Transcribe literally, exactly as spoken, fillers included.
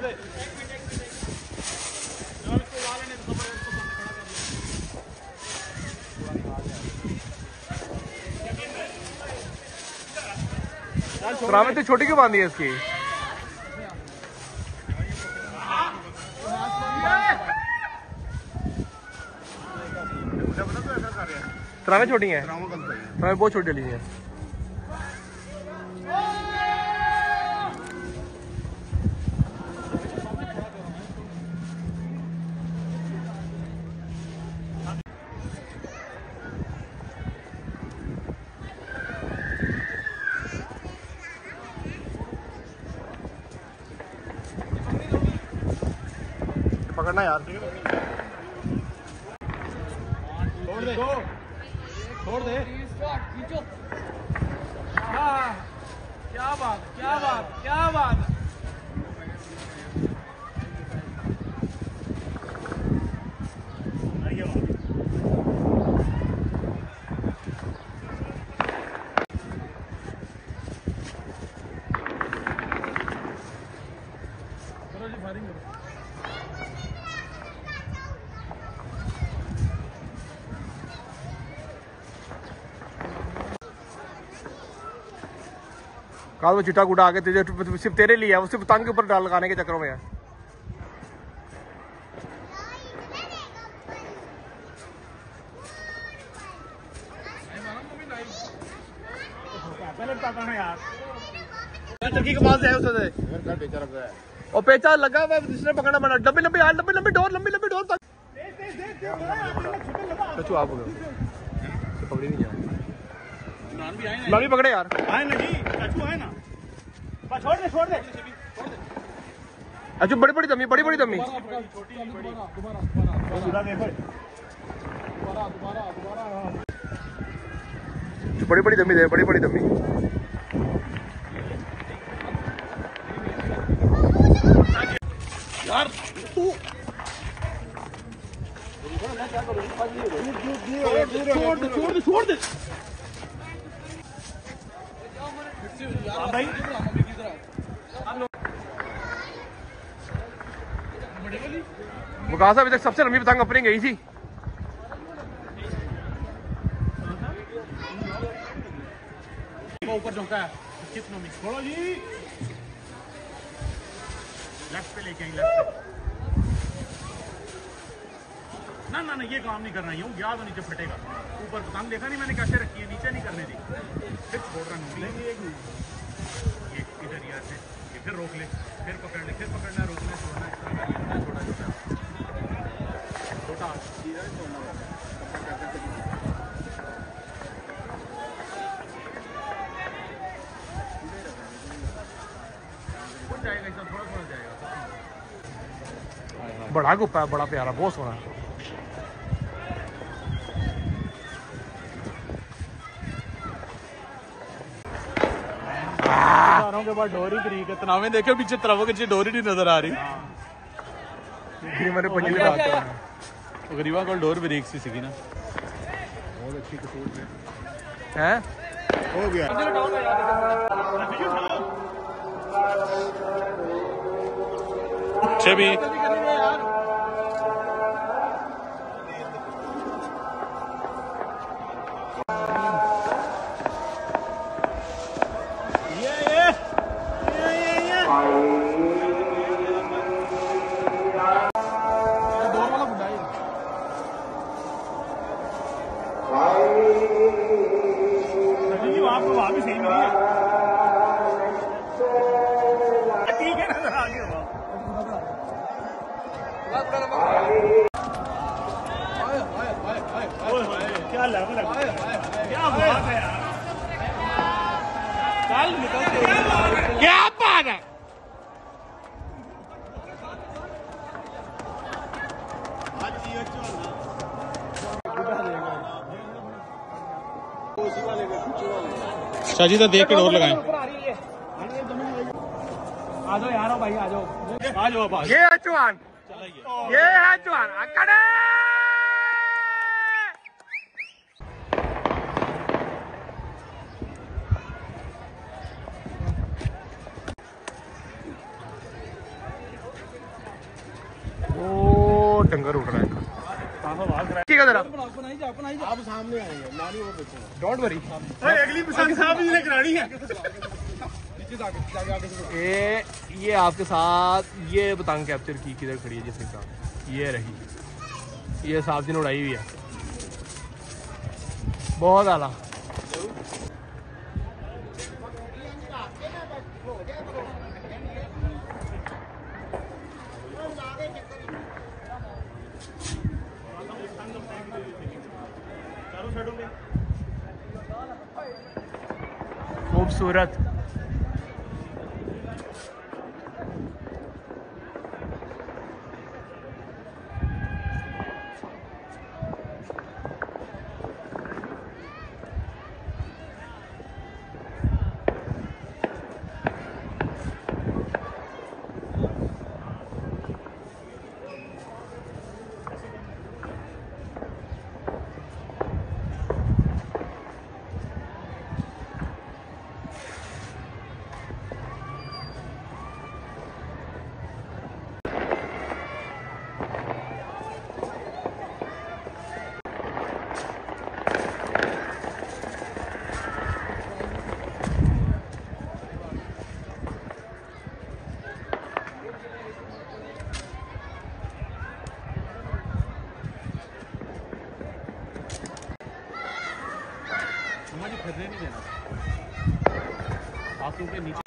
तो छोटी क्यों बांधी है इसकी? तरावे छोटी हैं, तरावे बहुत छोटी ली है। पकड़ना यार, छोड़ दे छोड़ दे। क्या बात क्या बात क्या बात। चलो जी फायरिंग करो। वो चिट्टा गुटा आके तुझे सिर्फ तेरे लिए है, वो सिर्फ तंग के ऊपर डाल लगाने के चक्करों में है। यार चक्की के पास है उसे पेचा लगा है और पेचा लगा हुआ जिसने पकड़ना पड़ा। लंबी लंबी यार, लंबी लंबी डोर, लंबी लंबी डोर तक। आप हो गए पकड़ी नहीं जाए, लंबी पकड़े यार। आए ना जी, आए ना, छोड़ दे छोड़ दे। अच्छा बड़ी बड़ी दमी, बड़ी बड़ी दमी। बड़ी बड़ी दमी दे, बड़ी बड़ी दमी। यार तू छोड़ दे छोड़ दे छोड़ दे भाई। मुकासा अभी तक सबसे लंबी पतंग अपनी गई थी। ऊपर झोंका है कितनों में, छोड़ो जी। लेफ्ट पे लेके आई, लेफ्ट पे। ना ना ना ये काम नहीं करना, यूं गया तो नीचे फटेगा। ऊपर पतंग देखा नहीं मैंने कैसे रखी है, नीचे नहीं करने दी। फिर छोड़ रहा हूँ ये इधर यार से, ये फिर रोक ले, फिर पकड़ ले, फिर पकड़ना, रोकना, छोड़ना, छोटा छोटा छोटा जाएगा, थोड़ा थोड़ा जाएगा। बड़ा गुप्पा है, बड़ा प्यारा, बहुत सोना है। के बाद डोरी तरीक है, तनावे देखे पीछे तरफ के डोरी नहीं नजर आ रही। मैंने पंजी गरीबा को डोर बरीक सी सीगी ना, बहुत अच्छी कसूर है हो गया। भी आपको वहां भी सही मिली है, ठीक है ना, आगे क्या लेवल है, क्या बात है यार, चल निकलते, क्या बात है। शाजी तो देख के डोर लगाएं। आ जाओ यार, भाई आ जाओ, आ जाओ। ये है चौहान, ये है चौहान। लंगर उठ रहा है। ठीक है जरा आप सामने आएंगे नानी वो बेचेंगे। Don't worry. अगली पसंद साहब जी ने करानी है। ये ये आपके साथ ये पतंग कैप्चर की किधर खड़ी है जिसके साथ ये रही, ये साहब जी ने उड़ाई हुई है, बहुत आला। खूबसूरत। नहीं देना आंखों के नीचे।